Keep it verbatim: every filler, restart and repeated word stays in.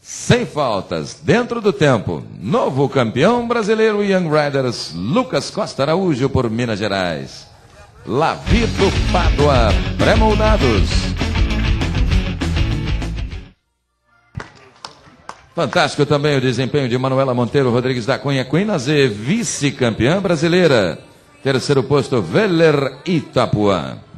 Sem faltas, dentro do tempo. Novo campeão brasileiro Young Riders, Lucas Costa Araújo por Minas Gerais. Lavito Pádua, pré-moldados. Fantástico também o desempenho de Manuela Monteiro Rodrigues da Cunha Quinas e vice-campeã brasileira. Terceiro posto, Veller Itapuã.